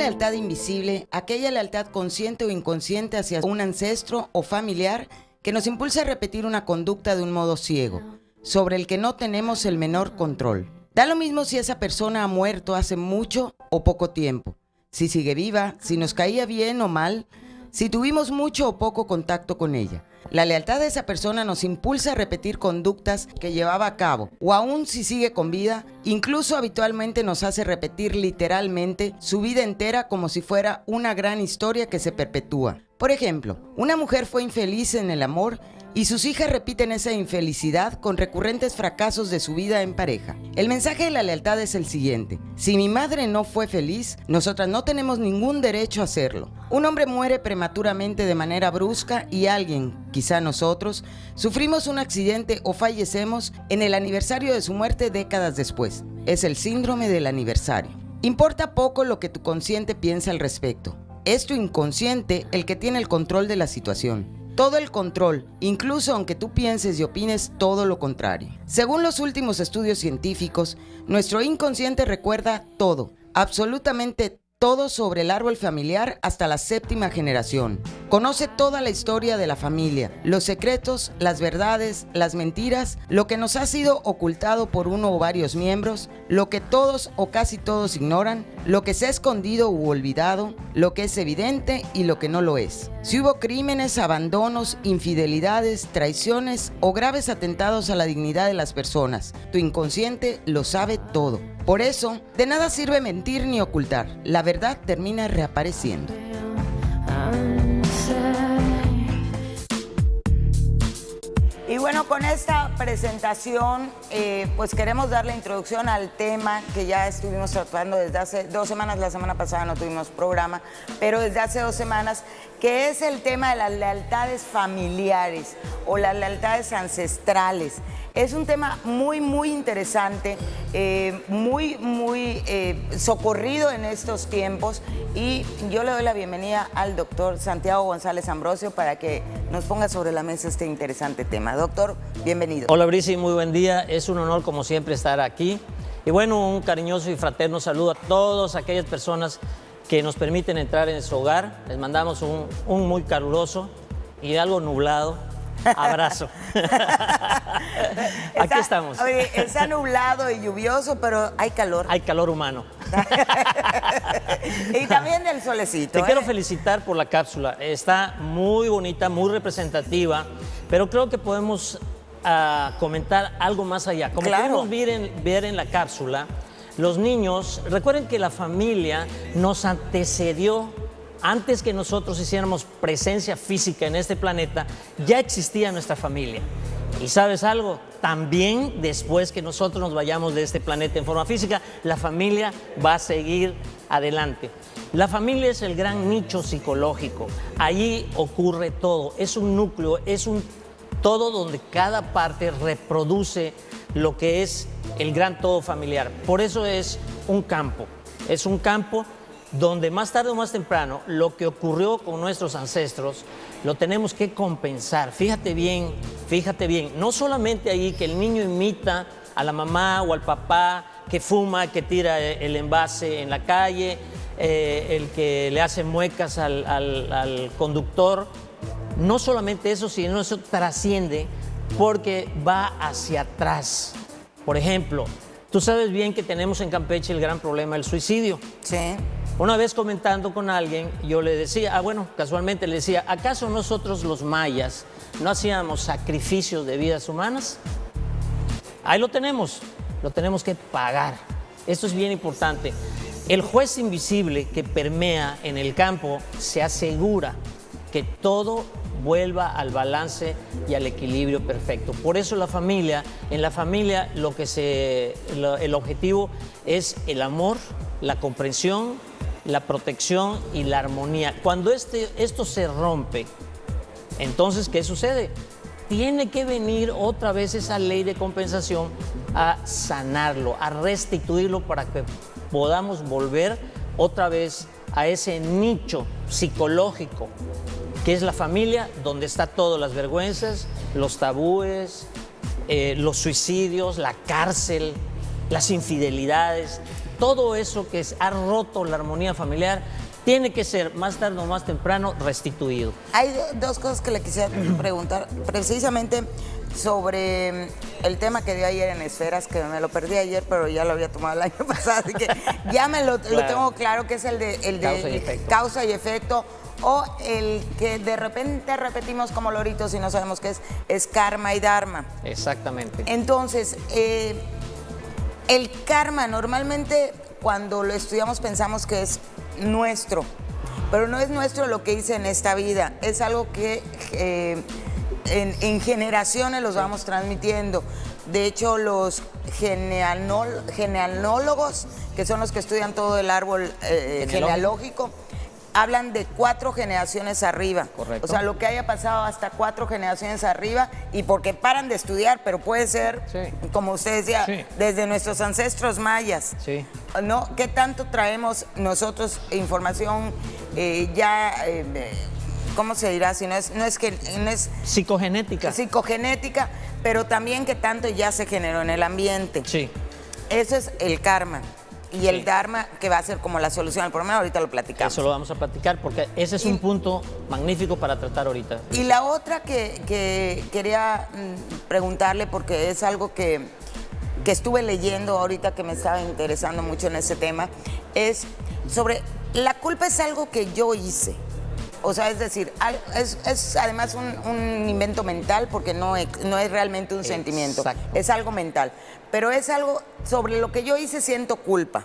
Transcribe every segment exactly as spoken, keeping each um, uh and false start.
lealtad invisible, aquella lealtad consciente o inconsciente hacia un ancestro o familiar que nos impulsa a repetir una conducta de un modo ciego, sobre el que no tenemos el menor control. Da lo mismo si esa persona ha muerto hace mucho o poco tiempo, si sigue viva, si nos caía bien o mal, si tuvimos mucho o poco contacto con ella. La lealtad de esa persona nos impulsa a repetir conductas que llevaba a cabo, o aún si sigue con vida, incluso habitualmente nos hace repetir literalmente su vida entera como si fuera una gran historia que se perpetúa. Por ejemplo, una mujer fue infeliz en el amor y sus hijas repiten esa infelicidad con recurrentes fracasos de su vida en pareja. El mensaje de la lealtad es el siguiente: si mi madre no fue feliz, nosotras no tenemos ningún derecho a hacerlo. Un hombre muere prematuramente de manera brusca y alguien, quizá nosotros, sufrimos un accidente o fallecemos en el aniversario de su muerte décadas después. Es el síndrome del aniversario. Importa poco lo que tu consciente piensa al respecto. Es tu inconsciente el que tiene el control de la situación. Todo el control, incluso aunque tú pienses y opines todo lo contrario. Según los últimos estudios científicos, nuestro inconsciente recuerda todo, absolutamente todo sobre el árbol familiar hasta la séptima generación. Conoce toda la historia de la familia, los secretos, las verdades, las mentiras, lo que nos ha sido ocultado por uno o varios miembros, lo que todos o casi todos ignoran, lo que se ha escondido u olvidado, lo que es evidente y lo que no lo es. Si hubo crímenes, abandonos, infidelidades, traiciones o graves atentados a la dignidad de las personas, tu inconsciente lo sabe todo. Por eso, de nada sirve mentir ni ocultar. La verdad termina reapareciendo. Y bueno, con esta presentación, eh, pues queremos dar la introducción al tema que ya estuvimos tratando desde hace dos semanas. La semana pasada no tuvimos programa, pero desde hace dos semanas, que es el tema de las lealtades familiares o las lealtades ancestrales. Es un tema muy, muy interesante, eh, muy, muy eh, socorrido en estos tiempos, y yo le doy la bienvenida al doctor Santiago González Ambrosio para que nos ponga sobre la mesa este interesante tema. Doctor, bienvenido. Hola, Brisi, muy buen día. Es un honor, como siempre, estar aquí. Y bueno, un cariñoso y fraterno saludo a todas aquellas personas que nos permiten entrar en su hogar. Les mandamos un, un muy caluroso y algo nublado abrazo. Aquí está, estamos. Oye, está nublado y lluvioso, pero hay calor. Hay calor humano. Y también del solecito. Te ¿eh? quiero felicitar por la cápsula. Está muy bonita, muy representativa, pero creo que podemos uh, comentar algo más allá. Como claro. pudimos ver en, ver en la cápsula, los niños, recuerden que la familia nos antecedió. Antes que nosotros hiciéramos presencia física en este planeta, ya existía nuestra familia. Y ¿sabes algo? También después que nosotros nos vayamos de este planeta en forma física, la familia va a seguir adelante. La familia es el gran nicho psicológico. Allí ocurre todo. Es un núcleo, es un todo donde cada parte reproduce lo que es el gran todo familiar. Por eso es un campo. Es un campo donde más tarde o más temprano lo que ocurrió con nuestros ancestros lo tenemos que compensar. Fíjate bien, fíjate bien, no solamente ahí que el niño imita a la mamá o al papá que fuma, que tira el envase en la calle, eh, el que le hace muecas al, al, al conductor. No solamente eso, sino eso trasciende porque va hacia atrás. Por ejemplo, tú sabes bien que tenemos en Campeche el gran problema del suicidio. Sí. Una vez comentando con alguien, yo le decía, ah, bueno, casualmente le decía, ¿acaso nosotros los mayas no hacíamos sacrificios de vidas humanas? Ahí lo tenemos, lo tenemos que pagar. Esto es bien importante. El juez invisible que permea en el campo se asegura que todo vuelva al balance y al equilibrio perfecto. Por eso la familia, en la familia lo que se, lo, el objetivo es el amor, la comprensión, la protección y la armonía. Cuando este, esto se rompe, entonces, ¿qué sucede? Tiene que venir otra vez esa ley de compensación a sanarlo, a restituirlo para que podamos volver otra vez a ese nicho psicológico que es la familia, donde está todo, las vergüenzas, los tabúes, eh, los suicidios, la cárcel, las infidelidades. todo eso que ha roto la armonía familiar tiene que ser, más tarde o más temprano, restituido. Hay dos cosas que le quisiera preguntar, precisamente sobre el tema que dio ayer en Esferas, que me lo perdí ayer, pero ya lo había tomado el año pasado, así que ya me lo, claro. lo tengo claro, que es el de, el de causa, y efecto. causa y efecto, o el que de repente repetimos como loritos y no sabemos qué es, es karma y dharma. Exactamente. Entonces, eh, el karma normalmente cuando lo estudiamos pensamos que es nuestro, pero no es nuestro lo que hice en esta vida, es algo que eh, en, en generaciones los vamos transmitiendo. De hecho, los genealol, genealólogos, que son los que estudian todo el árbol eh, genealógico, hablan de cuatro generaciones arriba. Correcto. O sea, lo que haya pasado hasta cuatro generaciones arriba, y porque paran de estudiar, pero puede ser, sí. como usted decía, sí. desde nuestros ancestros mayas. Sí. ¿No? ¿Qué tanto traemos nosotros información eh, ya, eh, ¿cómo se dirá? Si no es, no es que no es psicogenética. Psicogenética, pero también qué tanto ya se generó en el ambiente. Sí. Eso es el karma. Y el sí. dharma, que va a ser como la solución al problema, ahorita lo platicamos. Eso lo vamos a platicar porque ese es y, un punto magnífico para tratar ahorita. Y la otra que, que quería preguntarle, porque es algo que, que estuve leyendo ahorita que me estaba interesando mucho en ese tema, es sobre la culpa es algo que yo hice. O sea, es decir, es, es además un, un invento mental porque no es, no es realmente un Exacto. sentimiento, es algo mental. Pero es algo sobre lo que yo hice, siento culpa.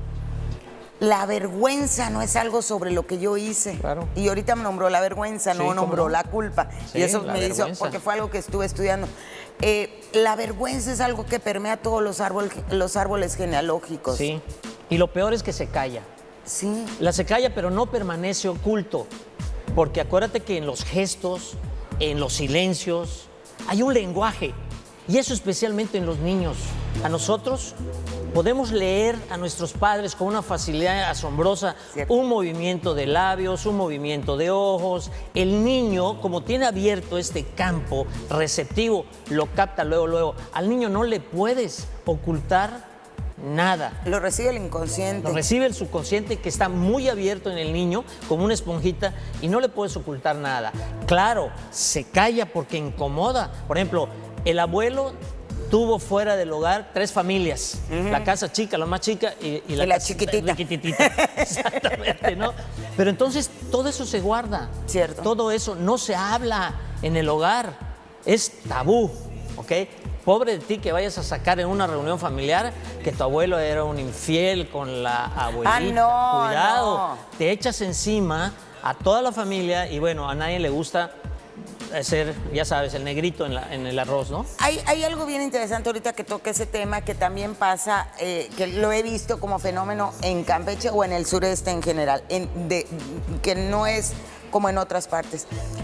La vergüenza no es algo sobre lo que yo hice. Claro. Y ahorita me nombró la vergüenza, sí, no nombró no? la culpa. Sí, y eso me vergüenza. hizo, porque fue algo que estuve estudiando. Eh, la vergüenza es algo que permea todos los, árbol, los árboles genealógicos. Sí, y lo peor es que se calla. Sí. La se calla, pero no permanece oculto. Porque acuérdate que en los gestos, en los silencios, hay un lenguaje. Y eso especialmente en los niños. A nosotros podemos leer a nuestros padres con una facilidad asombrosa, Cierto. un movimiento de labios, un movimiento de ojos. El niño, como tiene abierto este campo receptivo, lo capta luego, luego. Al niño no le puedes ocultar nada. Lo recibe el inconsciente. Lo recibe el subconsciente, que está muy abierto en el niño, como una esponjita, y no le puedes ocultar nada. Claro, se calla porque incomoda. Por ejemplo, el abuelo tuvo fuera del hogar tres familias. Uh-huh. La casa chica, la más chica, y, y la, y la casa, chiquitita. chiquitita. Exactamente, ¿no? Pero entonces todo eso se guarda. Cierto. Todo eso no se habla en el hogar. Es tabú, ¿ok? Pobre de ti que vayas a sacar en una reunión familiar que tu abuelo era un infiel con la abuelita. Ah, no, Cuidado, no. Te echas encima a toda la familia y bueno, a nadie le gusta ser, ya sabes, el negrito en, la, en el arroz, ¿no? Hay, hay algo bien interesante ahorita que toca ese tema, que también pasa, eh, que lo he visto como fenómeno en Campeche o en el sureste en general, en, de, que no es como en otras partes.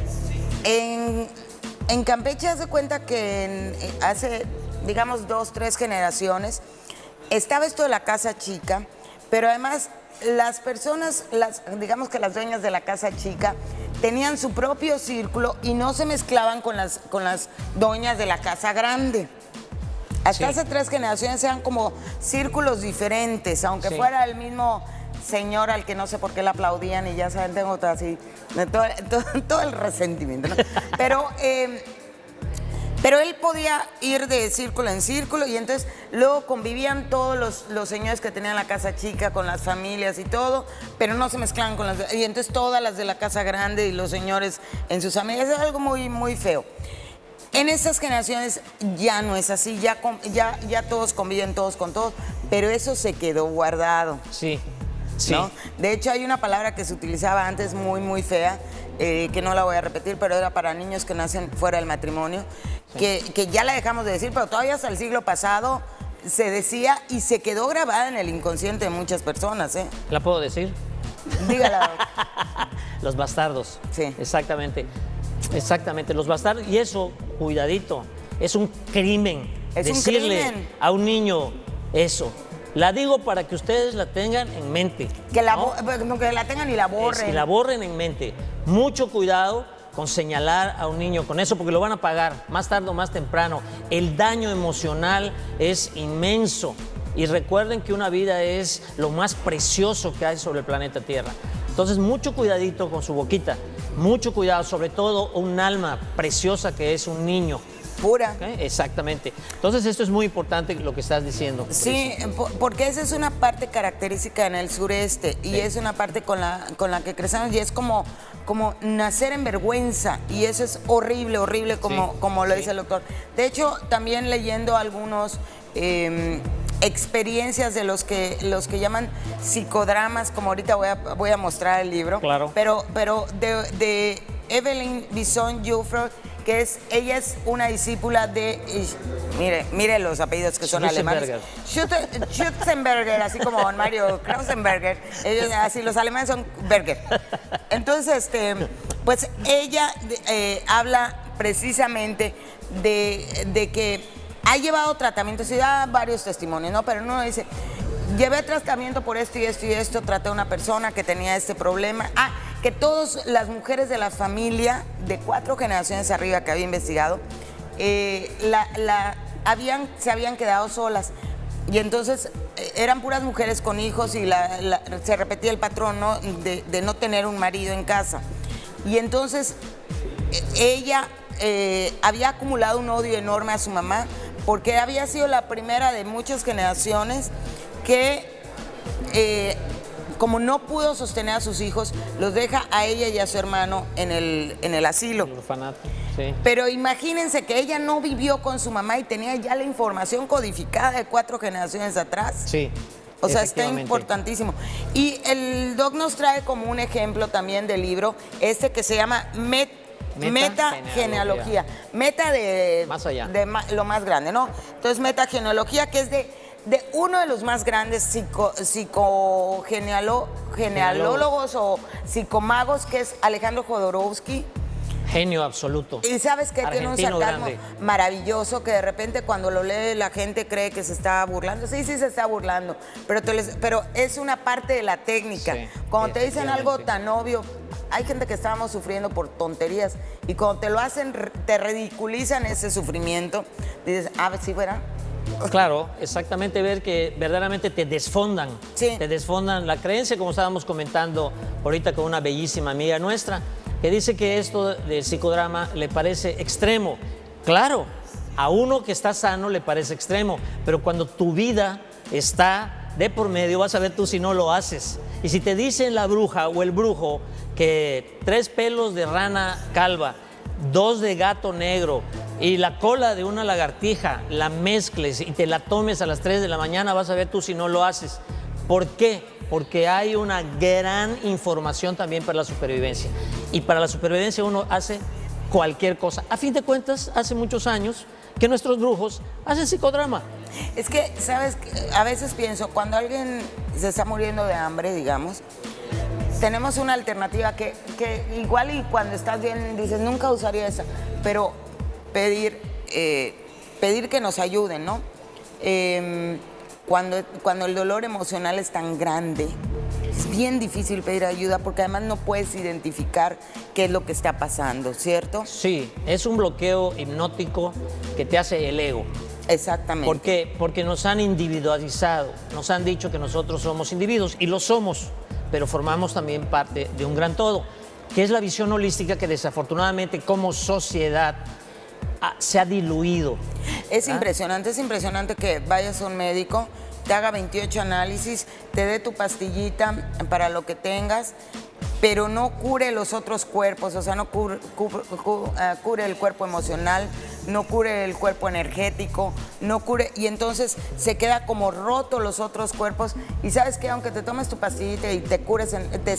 En... En Campeche, haz de cuenta que en, hace, digamos, dos, tres generaciones, estaba esto de la casa chica, pero además las personas, las, digamos que las dueñas de la casa chica, tenían su propio círculo y no se mezclaban con las, con las dueñas de la casa grande. Hasta sí. hace tres generaciones eran como círculos diferentes, aunque sí. fuera el mismo señor al que no sé por qué le aplaudían y ya saben, tengo todo así, todo, todo, todo el resentimiento, ¿no? Pero, eh, pero él podía ir de círculo en círculo y entonces luego convivían todos los, los señores que tenían la casa chica con las familias y todo, pero no se mezclaban con las... Y entonces todas las de la casa grande y los señores en sus familias, es algo muy, muy feo. En estas generaciones ya no es así, ya, ya, ya todos conviven todos con todos, pero eso se quedó guardado. Sí. Sí. ¿No? De hecho, hay una palabra que se utilizaba antes muy, muy fea, eh, que no la voy a repetir, pero era para niños que nacen fuera del matrimonio, sí. que, que ya la dejamos de decir, pero todavía hasta el siglo pasado se decía y se quedó grabada en el inconsciente de muchas personas. ¿eh? ¿La puedo decir? Dígala. Los bastardos. Sí. Exactamente. Exactamente, los bastardos. Y eso, cuidadito, es un crimen. Es decirle un crimen. a un niño eso. La digo para que ustedes la tengan en mente. Que la, ¿no? que la tengan y la borren. Y la borren en mente. Mucho cuidado con señalar a un niño con eso, porque lo van a pagar más tarde o más temprano. El daño emocional es inmenso. Y recuerden que una vida es lo más precioso que hay sobre el planeta Tierra. Entonces, mucho cuidadito con su boquita, mucho cuidado, sobre todo un alma preciosa que es un niño. Pura. ¿Okay? Exactamente. Entonces, esto es muy importante lo que estás diciendo. Sí, porque esa es una parte característica en el sureste y sí. es una parte con la, con la que crecemos y es como, como nacer en vergüenza y eso es horrible, horrible como, sí. como lo sí. dice el doctor. De hecho, también leyendo algunos... Eh, experiencias de los que los que llaman psicodramas, como ahorita voy a, voy a mostrar el libro, claro. pero, pero de, de Evelyn Bison-Juffer, que es, ella es una discípula de, y, mire, mire los apellidos que son alemanes. Schutzenberger, así como don Mario Krausenberger, ellos, así los alemanes son Berger. Entonces, este, pues ella eh, habla precisamente de, de que ha llevado tratamientos y da varios testimonios, ¿no? Pero uno dice, llevé tratamiento por esto y esto y esto, traté a una persona que tenía este problema. Ah, que todas las mujeres de la familia, de cuatro generaciones arriba que había investigado, eh, la, la, habían, se habían quedado solas. Y entonces eh, eran puras mujeres con hijos y la, la, se repetía el patrón, ¿no? de, de no tener un marido en casa. Y entonces eh, ella eh, había acumulado un odio enorme a su mamá, porque había sido la primera de muchas generaciones que, eh, como no pudo sostener a sus hijos, los deja a ella y a su hermano en el, en el asilo. El orfanato, sí. Pero imagínense que ella no vivió con su mamá y tenía ya la información codificada de cuatro generaciones atrás. Sí. O sea, está importantísimo. Y el doc nos trae como un ejemplo también del libro, este que se llama Met Metagenealogía. Meta, meta de, más allá. de ma, lo más grande, ¿no? Entonces, metagenealogía, que es de, de uno de los más grandes psico, psicogenealólogos o psicomagos, que es Alejandro Jodorowsky. Genio absoluto. Y sabes que tiene un sarcasmo grande. maravilloso, que de repente cuando lo lee la gente cree que se está burlando. Sí, sí se está burlando, pero, te les, pero es una parte de la técnica. Sí, cuando te dicen algo tan obvio, hay gente que estábamos sufriendo por tonterías y cuando te lo hacen, te ridiculizan ese sufrimiento, dices, ah, sí, ¿verdad? Claro, exactamente, ver que verdaderamente te desfondan, sí. te desfondan la creencia, como estábamos comentando ahorita con una bellísima amiga nuestra, que dice que esto del psicodrama le parece extremo. Claro, a uno que está sano le parece extremo, pero cuando tu vida está de por medio, vas a ver tú si no lo haces. Y si te dicen la bruja o el brujo que tres pelos de rana calva, dos de gato negro y la cola de una lagartija, la mezcles y te la tomes a las tres de la mañana, vas a ver tú si no lo haces. ¿Por qué? Porque hay una gran información también para la supervivencia. Y para la supervivencia uno hace cualquier cosa. A fin de cuentas, hace muchos años que nuestros brujos hacen psicodrama. Es que, ¿sabes? A veces pienso, cuando alguien se está muriendo de hambre, digamos, tenemos una alternativa que, que igual y cuando estás bien dices, nunca usaría esa, pero pedir, eh, pedir que nos ayuden, ¿no? Eh, Cuando, cuando el dolor emocional es tan grande, es bien difícil pedir ayuda porque además no puedes identificar qué es lo que está pasando, ¿cierto? Sí, es un bloqueo hipnótico que te hace el ego. Exactamente. ¿Por qué? Porque nos han individualizado, nos han dicho que nosotros somos individuos y lo somos, pero formamos también parte de un gran todo, que es la visión holística que desafortunadamente como sociedad se ha diluido. Es ¿Ah? impresionante, es impresionante que vayas a un médico, te haga veintiocho análisis, te dé tu pastillita para lo que tengas, pero no cure los otros cuerpos, o sea, no cure, cure, cure, uh, cure el cuerpo emocional, no cure el cuerpo energético, no cure, y entonces se queda como roto los otros cuerpos, y sabes que aunque te tomes tu pastillita y te cures, en, te,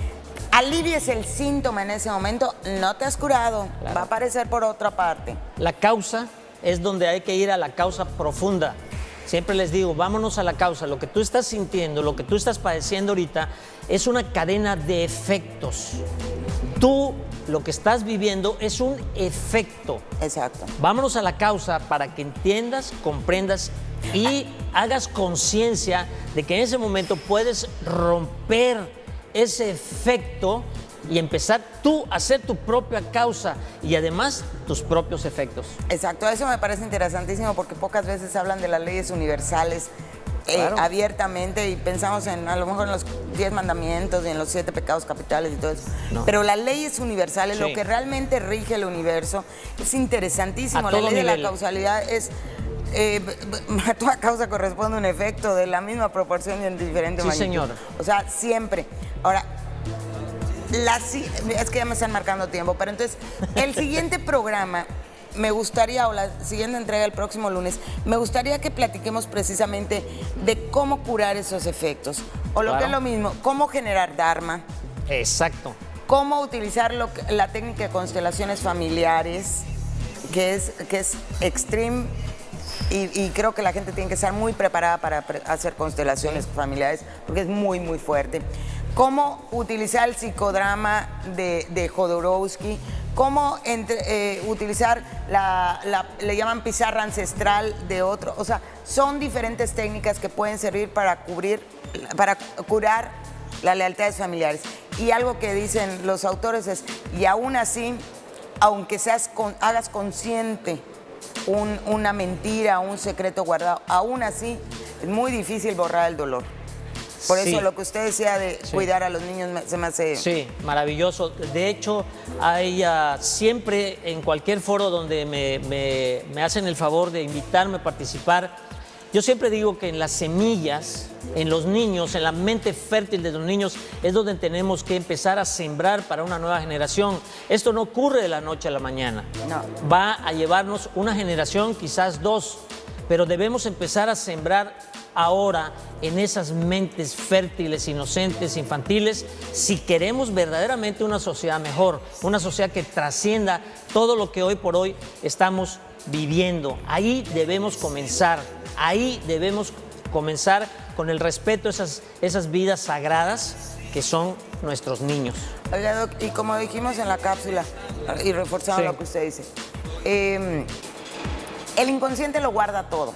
alivies el síntoma en ese momento, no te has curado, claro. va a aparecer por otra parte. La causa es donde hay que ir a la causa profunda. Siempre les digo, vámonos a la causa. Lo que tú estás sintiendo, lo que tú estás padeciendo ahorita, es una cadena de efectos. Tú, lo que estás viviendo es un efecto. Exacto. Vámonos a la causa para que entiendas, comprendas y hagas conciencia de que en ese momento puedes romper ese efecto y empezar tú a hacer tu propia causa y además tus propios efectos. Exacto, eso me parece interesantísimo porque pocas veces hablan de las leyes universales claro. eh, abiertamente y pensamos en a lo mejor en los diez mandamientos y en los siete pecados capitales y todo eso. No. Pero la ley es universal, es sí. lo que realmente rige el universo. Es interesantísimo. La ley nivel. de la causalidad es... Eh, a toda causa corresponde un efecto de la misma proporción y en diferente sí, magnitud. Señor. O sea, siempre. Ahora, la, es que ya me están marcando tiempo, pero entonces, el siguiente programa, me gustaría, o la siguiente entrega el próximo lunes, me gustaría que platiquemos precisamente de cómo curar esos efectos. O lo claro. que es lo mismo, cómo generar dharma. Exacto. Cómo utilizar lo, la técnica de constelaciones familiares, que es, que es extreme. Y, y creo que la gente tiene que estar muy preparada para pre hacer constelaciones sí. familiares, porque es muy, muy fuerte. Cómo utilizar el psicodrama de, de Jodorowsky, cómo entre, eh, utilizar la, la, le llaman pizarra ancestral de otro. O sea, son diferentes técnicas que pueden servir para cubrir, para curar las lealtades familiares. Y algo que dicen los autores es, y aún así, aunque seas con, hagas consciente Un, una mentira, un secreto guardado, aún así es muy difícil borrar el dolor. Por sí. eso lo que usted decía de sí. cuidar a los niños se me hace... Sí, maravilloso. De hecho, hay uh, siempre en cualquier foro donde me, me, me hacen el favor de invitarme a participar, yo siempre digo que en las semillas, en los niños, en la mente fértil de los niños, es donde tenemos que empezar a sembrar para una nueva generación. Esto no ocurre de la noche a la mañana. No. Va a llevarnos una generación, quizás dos, pero debemos empezar a sembrar ahora en esas mentes fértiles, inocentes, infantiles, si queremos verdaderamente una sociedad mejor, una sociedad que trascienda todo lo que hoy por hoy estamos viviendo. Ahí debemos comenzar. Ahí debemos comenzar con el respeto a esas, esas vidas sagradas que son nuestros niños. Oiga, Doc, y como dijimos en la cápsula, y reforzando sí. lo que usted dice, eh, el inconsciente lo guarda todo.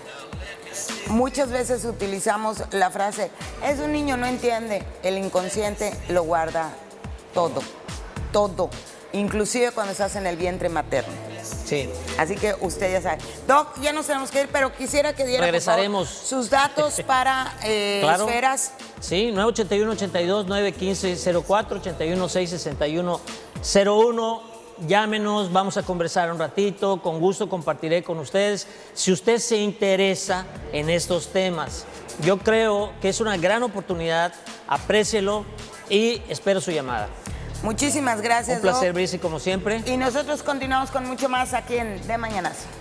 Muchas veces utilizamos la frase, es un niño, no entiende. El inconsciente lo guarda todo, todo, inclusive cuando estás en el vientre materno. Sí. Así que usted ya sabe. Doc, ya nos tenemos que ir, pero quisiera que diera Regresaremos. Por favor, sus datos para eh, claro. esferas. Sí, nueve ocho uno, ochenta y dos, nueve uno cinco, cero cuatro, ochenta y uno, seis sesenta y uno, cero uno. Llámenos, vamos a conversar un ratito, con gusto compartiré con ustedes. Si usted se interesa en estos temas, yo creo que es una gran oportunidad, aprécielo y espero su llamada. Muchísimas gracias, Un placer, Brice, como siempre. Y nosotros continuamos con mucho más aquí en De Mañanazo.